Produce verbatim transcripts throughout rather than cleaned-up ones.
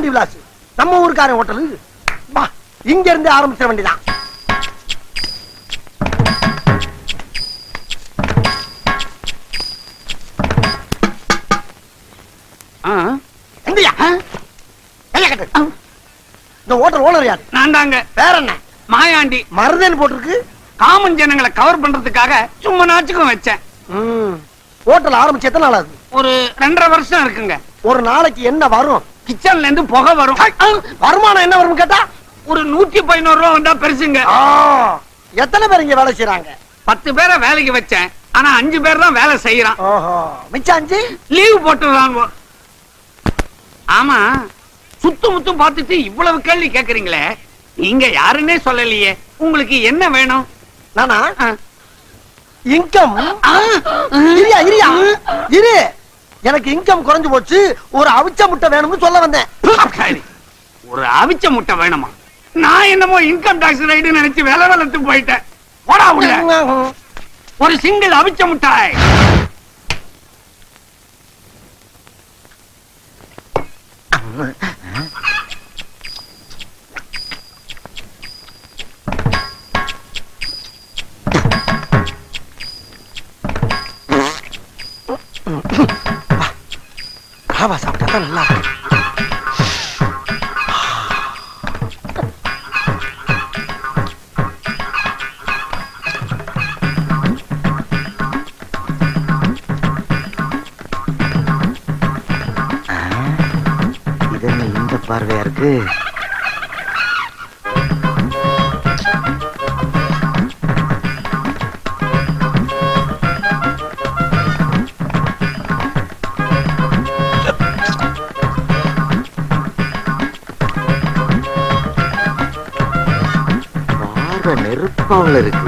சாந்தி விலாஸ் நம்ம ஊருக்காரன் ஹோட்டலு. வா இங்க இருந்து ஆரம்பிச்சிட வேண்டியதான். எங்கயா இந்த ஹோட்டல் ஓனர் யாரு? நான் தாங்க. வேற என்ன? மாயாண்டி. மருதன் போட்டிருக்கு. காமன் ஜனங்களை கவர் பண்றதுக்காக சும்மா நாச்சுக்கும் வச்சேன். ஹோட்டல் ஆரம்பிச்சு எத்தனை நாள் ஆகுது? ஒரு ரெண்டரை வருஷம் இருக்குங்க. ஒரு நாளைக்கு என்ன வரும்? கிச்சன்ல இருந்து புகை வரும். வருமானம் என்ன வரும் கேட்டா ஒரு நூத்தி பதினோரு ரூபா வந்தா பெருசுங்க. எத்தனை பேர் இங்க வேலை செய்யறாங்க? பத்து பேரை வேலைக்கு வச்சேன். ஆனா அஞ்சு பேர் தான் வேலை செய்யறான். மிச்சம் அஞ்சு லீவ் போட்டுறாங்க. ஆமா, சுத்து முத்தும் பார்த்துட்டு இவ்வளவு கேள்வி கேக்குறீங்களே, நீங்க யாருன்னே சொல்லலையே. உங்களுக்கு என்ன வேணும்? நானா இன்கம். இரியா இரியா இரு, எனக்கு இன்கம் குறைஞ்சு போச்சு, ஒரு அவிச்ச முட்டை வேணும்னு சொல்ல வந்தேன். ஒரு அவிச்ச முட்டை வேணுமா? நான் என்னமோ இன்கம் டாக்ஸ் ரைடு நினைச்சு வேலை வளர்த்து போயிட்டேன். போடா உள்ள. ஒரு சிங்கிள் அவிச்ச முட்டாய். ராவா சாப்பிட்டா நல்லா. இது இந்த பார்வையா இருக்கு. நெருப்பாவில் இருக்கு.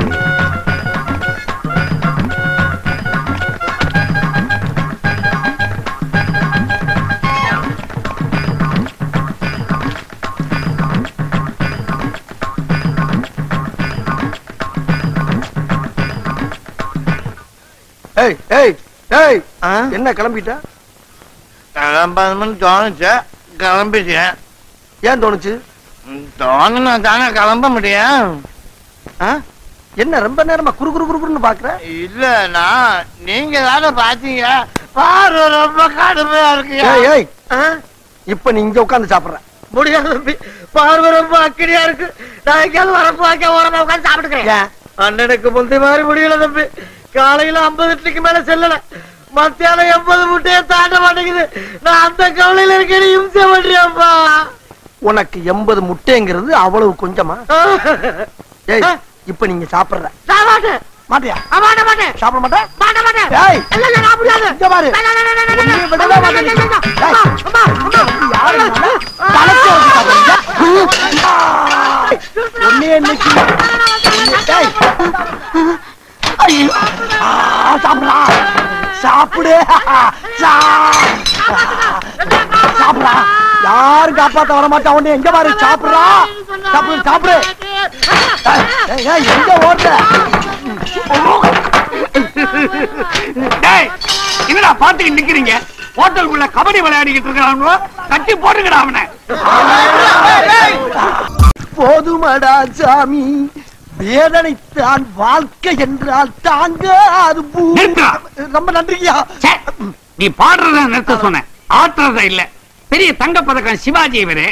ஏய் ஏய் ஏய், என்ன கிளம்பிட்ட? கிளம்பணும்னு தோணுச்சு, கிளம்பிட்டேன். ஏன் தோணுச்சு? தோணுனா தானே கிளம்ப முடியும். என்ன ரொம்ப நேரமா குறு குறு குறுன்னு பாக்குற? இல்ல, நான் நீங்க தானே பாத்தீங்க. பார்வை ரொம்ப கடுமையா இருக்கு. ஏய் இப்ப நீ இங்க உட்காந்து சாப்பிடுற முடியாது தம்பி, பார்வை ரொம்ப அக்கடியா இருக்கு. நான் எங்கேயாவது வரப்பு வாக்க ஓரமா உட்காந்து சாப்பிட்டுக்கிறேன். அண்ணனுக்கு முந்தைய மாதிரி முடியல தம்பி. காலையில ஐம்பது இட்லிக்கு மேல செல்லல, மத்தியானம் எண்பது முட்டையை தாண்ட மாட்டேங்குது. நான் அந்த கவலையில இருக்கேன். இம்சை பண்றியாப்பா. உனக்கு எண்பது முட்டைங்கிறது அவ்வளவு கொஞ்சமா? ஏய் இப்ப நீங்க சாப்பிடுற மாட்டியா? சாப்பிட மாட்டேன். சாப்பிடு சாப்பிடா. யாரும் காப்பாத்த வர மாட்டா. உடனே எங்க பாரு சாப்பிடுறா. சாப்பிடு சாப்பிடு. எங்க ஓடுற? என்னடா பாத்துக்கிட்டு நிக்கிறீங்க? ஹோட்டலுக்குள்ள கபடி விளையாடிக்கிட்டு இருக்காங்க. கட்டி போட்டுங்கடா அவனை. போதுமடா சாமி, வேதனைத்தான் வாழ்க்கை என்றால் தாங்க. அது ரொம்ப நன்றியா. நீ பாடுறத நிறுத்த சொன்ன, ஆட்டுறத இல்ல. பெரிய தங்க பதக்கம் சிவாஜி இவரு.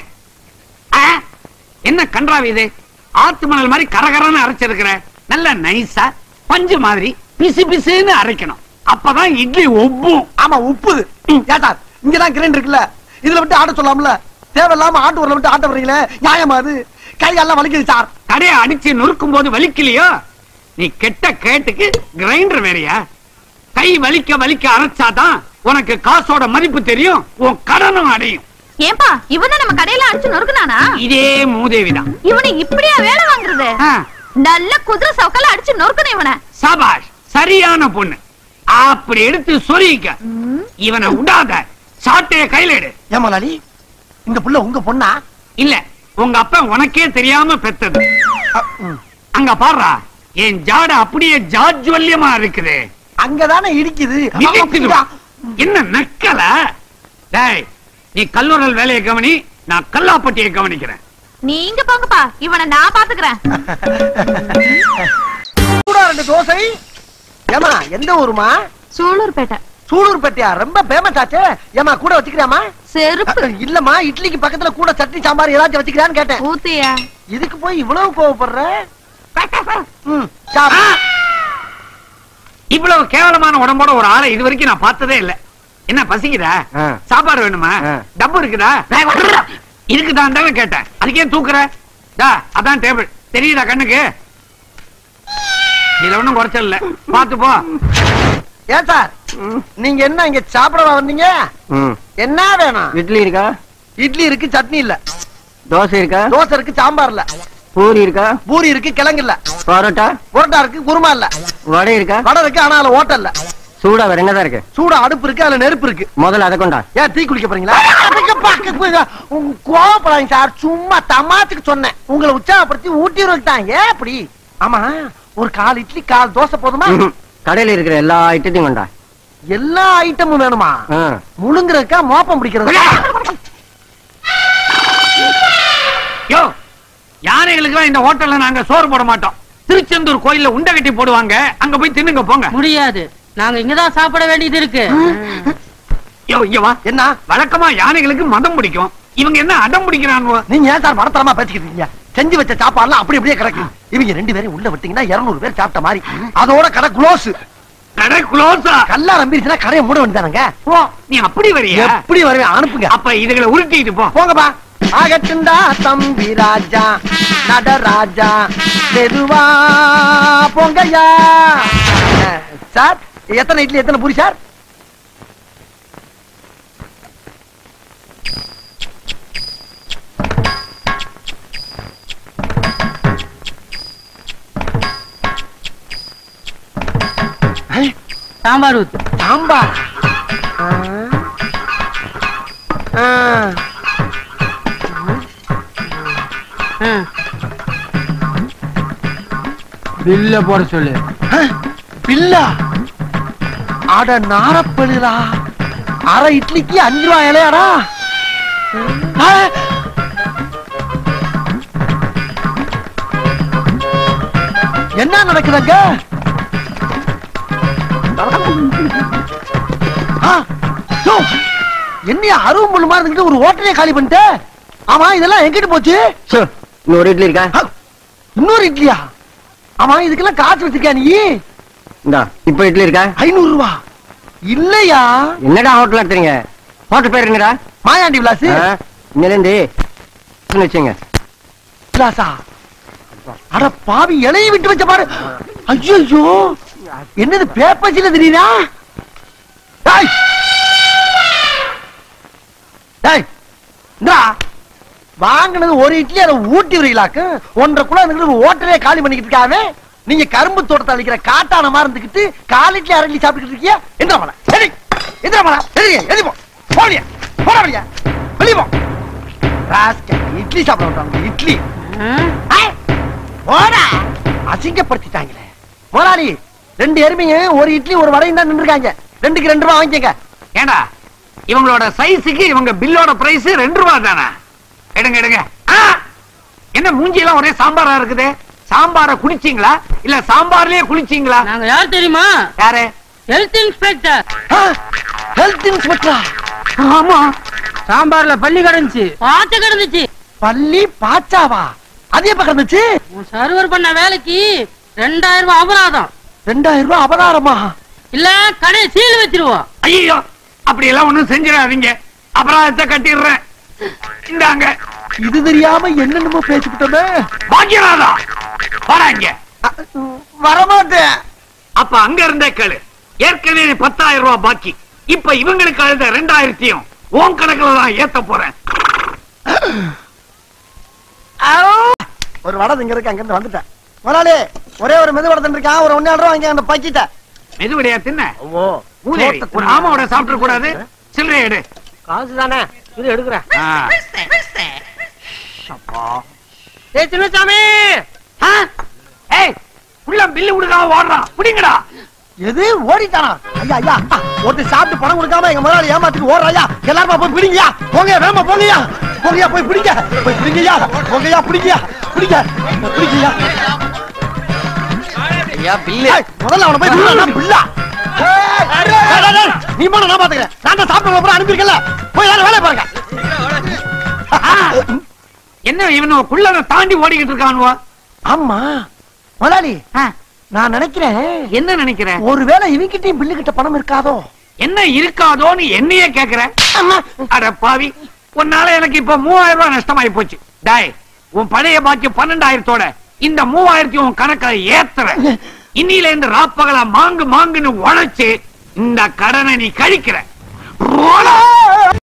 என்ன கன்றாவி இது? ஆத்து மணல் மாதிரி கரகரன்னு அரைச்சிருக்கிற. நல்ல நைஸா பஞ்சு மாதிரி பிசு பிசுன்னு அரைக்கணும். அப்பதான் இட்லி ஒப்பும். ஆமா உப்புது. ஏட்டா இங்கதான் கிரைண்டர் இருக்குல்ல, இதுல விட்டு ஆட்ட சொல்லாமல. தேவையில்லாம ஆட்டு ஊர்ல விட்டு ஆட்ட வர்றீங்களே, நியாயமா? அது கையெல்லாம் வலிக்குது சார். கடையை அடிச்சு நொறுக்கும் போது வலிக்கலையோ? நீ கெட்ட கேட்டுக்கு கிரைண்டர் வேறையா? கை வலிக்க வலிக்க அரைச்சாதான் உனக்கு காசோட மதிப்பு தெரியும், உன் கடனும் அடையும். ஏன்பா இவன் நம்ம கடையில அடிச்சு நொறுக்குனானா? இதே மூதேவிதான். இவனை இப்படியா வேலை வாங்குறது? நல்ல குதிரை சவுக்கல அடிச்சு நொறுக்கணும் இவனை. சபாஷ், சரியான பொண்ணு. அப்படி எடுத்து சொரிக்க. இவனை விடாத, சாட்டைய கையில எடு. ஏமாலி, இந்த புள்ள உங்க பொண்ணா? இல்ல, உங்க அப்பா உனக்கே தெரியாம பெத்தது. அங்க பாருடா, என் ஜாட அப்படியே ஜாஜ்வல்யமா இருக்குது. அங்கதானே இடிக்குது. என்ன நக்கல? டேய், நீ கல்லூரல் வேலையை கவனி, நான் கல்லாப்பட்டியை கவனிக்கிறேன். நீங்க போங்கப்பா, இவனை நான் பாத்துக்கிறேன். ரெண்டு தோசை. ஏமா எந்த ஊருமா? சூலூர்பேட்டை. சூலூர்பேட்டையா? ரொம்ப ஃபேமஸ் ஆச்சே. ஏமா கூட வச்சுக்கிறியாமா? செருப்பு இல்லம்மா, இட்லிக்கு பக்கத்துல கூட சட்னி சாம்பார் ஏதாச்சும் வச்சுக்கிறான்னு கேட்டேன். ஊத்தியா? இதுக்கு போய் இவ்வளவு கோவப்படுற? இவ்வளவு கேவலமான உடம்போட ஒரு ஆளை இது வரைக்கும் நான் பார்த்ததே இல்ல. என்ன பசிக்குதா? சாப்பாடு வேணுமா? டப்பு இருக்குதா? இருக்குதான் கேட்டேன். அதுக்கே தூக்குற? அதான் டேபிள் தெரியுதா கண்ணுக்கு? இதுல ஒண்ணும் குறைச்சல் இல்ல, பாத்து போ. ஏன் சார் நீங்க என்ன இங்க சாப்பிடவா வந்தீங்க? என்ன வேணும்? இட்லி இருக்கா? இட்லி இருக்கு, சட்னி இல்ல. தோசை இருக்கா? தோசை இருக்கு, சாம்பார் இல்ல. பூரி இருக்கா? பூரி இருக்கு, கிழங்கு இல்ல. பரோட்டா? பரோட்டா இருக்கு, குருமா இல்ல. வடை இருக்கா? வடை இருக்கு, ஆனா அதுல ஓட்டல் இல்ல. சூடா வேற என்னதான் இருக்கு? சூடா அடுப்பு இருக்கு, அதுல நெருப்பு இருக்கு. முதல்ல அதை கொண்டா. ஏன் டீ குடிக்க போறீங்களா? கோவப்படாதீங்க சார், சும்மா தமாத்துக்கு சொன்னேன். உங்களை உற்சாகப்படுத்தி ஊட்டி தான். ஏன் அப்படி? ஆமா, ஒரு கால் இட்லி கால் தோசை போதுமா? கடையில இருக்கிற எல்லா ஐட்டத்தையும் கொண்டா. எல்லா ஐட்டமும் வேணுமா? முழுங்குறதுக்கா மோப்பம் பிடிக்கிறது? யோ, யானைகளுக்கு இந்த ஹோட்டல்ல நாங்க சோறு போட மாட்டோம். திருச்செந்தூர் கோயில்ல உண்டை கட்டி போடுவாங்க, அங்க போய் தின்னுங்க போங்க. முடியாது, நாங்க இங்கதான் சாப்பிட வேண்டியது இருக்கு. யோ இங்க வா. என்ன வழக்கமா யானைகளுக்கு மதம் பிடிக்கும், இவங்க என்ன அடம் பிடிக்கிறாங்க? நீங்க ஏன் சார் மனத்தரமா பேசிக்கிட்டு இருக்கீங்க? செஞ்சு வச்ச சாப்பாடுலாம் அப்படி அப்படியே கிடக்கு. இவங்க ரெண்டு பேரும் உள்ள விட்டீங்கன்னா இருநூறு பேர் சாப்பிட்ட மாதிரி. அதோட கடை க்ளோஸ். கடை க்ளோஸா? கல்லா நம்பிருச்சுன்னா கடையை மூட வேண்டியதானங்க. நீ அப்படி வரியா? எப்படி வருவேன்? அனுப்புங்க. அப்ப இதுகளை உருட்டிட்டு போ. போங்கப்பா. ஆகட்டுண்டா தம்பி ராஜா நடராஜா மெதுவா போங்கய்யா. சார் எத்தனை இட்லி எத்தனை பூரி சார்? சாம்பார் ஊத்து. சாம்பார்? பில்ல போட சொல்லு. பில்லா? அட நாரப்பழுதா, அரை இட்லிக்கு அஞ்சு ரூபாய் இலையாடா. என்ன நடக்குதுங்க? என்ன அருவம் முள்ளு மாதிரி ஒரு ஹோட்டலே காலி பண்ணிட்டு? ஆமா, இதெல்லாம் எங்கிட்டு போச்சு? இன்னொரு இட்லி இருக்கா? இன்னொரு இட்லியா? ஆமா, இதுக்கெல்லாம் காசு வச்சிருக்கா நீ? இந்தா, இப்ப இட்லி இருக்கா? ஐநூறு ரூபா இல்லையா? என்னடா ஹோட்டல் நடத்துறீங்க? ஹோட்டல் பேர் என்னடா? மாயாண்டி விலாஸ். இன்னிலிருந்து வச்சுங்க. விலாசா? அட பாவி, இலையை விட்டு வச்ச பாரு. ஐயோ, என்னது பேப்பர்ஸ்ல தெரியுதா? வாங்கினது ஒரு இட்லி, அதை ஊட்டி வரீங்களாக்கு. ஒன்றரை குள்ள ஓட்டலே காலி பண்ணிக்கிட்டு இருக்காவே. நீங்க கரும்பு தோட்டத்தை அழிக்கிற காட்டான மாதிரி இருந்துகிட்டு கால் இட்லி அரை இட்லி சாப்பிட்டு இருக்கீங்க. எந்த மலை சரி, எந்த மலை சரி, எதிப்போ போடியா போடியா வெளியே போ. இட்லி சாப்பிட விட்டாங்க. இட்லி போடா, அசிங்கப்படுத்திட்டாங்களே. முதலாளி, ரெண்டு எருமைங்க ஒரு இட்லி ஒரு வடையும் தான் நின்றுருக்காங்க. ரெண்டுக்கு ரெண்டு ரூபாய் வாங்கிக்கங்க. ஏண்டா, இவங்களோட சைஸுக்கு இவங்க பில்லோட பிரைஸ் ரெண்டு ரூபாய் தானே? எடுங்க எடுங்க. என்ன மூஞ்சி எல்லாம் ஒரே சாம்பாரா இருக்குது? சாம்பார குடிச்சீங்களா இல்ல சாம்பார்லயே குளிச்சீங்களா? நாங்க யார் தெரியுமா? யாரு? Health inspector. ஹெல்த் இன்ஸ்பெக்டரா? ஆமா. சாம்பார்ல பள்ளி கிடந்துச்சு, பாச்ச கிடந்துச்சு. பள்ளி பாச்சாவா? அது எப்ப கிடந்துச்சு? சர்வர் பண்ண வேலைக்கு ரெண்டாயிரம் ரூபாய் அபராதம். ரெண்டாயிரம் ரூபாய் அபராதமா? இல்ல கடை சீல் வச்சிருவோம். ஐயோ, அப்படி எல்லாம் ஒண்ணும் செஞ்சிடாதீங்க, அபராதத்தை கட்டிடுறேன். இந்தாங்க. இது தெரியாம என்னென்னமோ பேசிக்கிட்டோமே. பாக்கியராதா, வராங்க. வரமாட்டேன். அப்ப அங்க இருந்தே கேளு. ஏற்கனவே பத்தாயிரம் ரூபாய் பாக்கி. இப்ப இவங்களுக்கு அழுத ரெண்டாயிரத்தையும் ஓம் கணக்குல தான் ஏத்த போறேன். ஒரு வடை இங்க இருக்கு, அங்க இருந்து வந்துட்டேன். முதலாளி, ஒரே ஒரு மெது வடை இருக்கான், ஒரு ஒன்னு ரூபா வாங்கி அந்த பாக்கிட்ட. மெதுவடையா தின்ன? ஒரு ஆமாவோட சாப்பிட கூடாது. சில்லறை எடு. காசு தானே, இது எடுக்கிறேன். சின்னசாமி, உள்ள பில்லு கொடுக்காம ஓடுறான், புடிங்கடா. எது ஓடிட்டானா? ஐயா ஐயா, ஒருத்தர் சாப்பிட்டு பணம் கொடுக்காம எங்க முதலாளி ஏமாத்திட்டு ஓடுறாயா. எல்லாரும் போய் பிடிங்கயா, போங்க வேமா போங்கயா. போங்கயா போய் பிடிங்க போய் பிடிங்கயா போங்கயா பிடிங்கயா பிடிங்க பிடிங்கயா ஐயா பில்லு முதல்ல அவனை போய் பிடிடா பிள்ளா நீ போன நான் பாத்துக்கிறேன் நான் தான் சாப்பிட்டு அப்புறம் அனுப்பியிருக்கல போய் யாரும் வேலையை பாருங்க என்ன இவனு குள்ளன தாண்டி ஓடிக்கிட்டு இருக்கானுவா ஆமா முதலாளி நான் நினைக்கிறேன் என்ன நினைக்கிற ஒருவேளை இவங்கிட்டையும் பில்லு கிட்ட பணம் இருக்காதோ என்ன இருக்காதோன்னு என்னையே கேக்குற அட பாவி உன்னால எனக்கு இப்ப மூவாயிரம் ரூபாய் நஷ்டமாயி போச்சு டாய் உன் பழைய பாக்கி பன்னெண்டாயிரத்தோட இந்த மூவாயிரத்தி உன் கணக்கை ஏத்துற இன்னில இருந்து ராப்பகலா மாங்கு மாங்குன்னு உழைச்சு இந்த கடனை நீ கழிக்கிற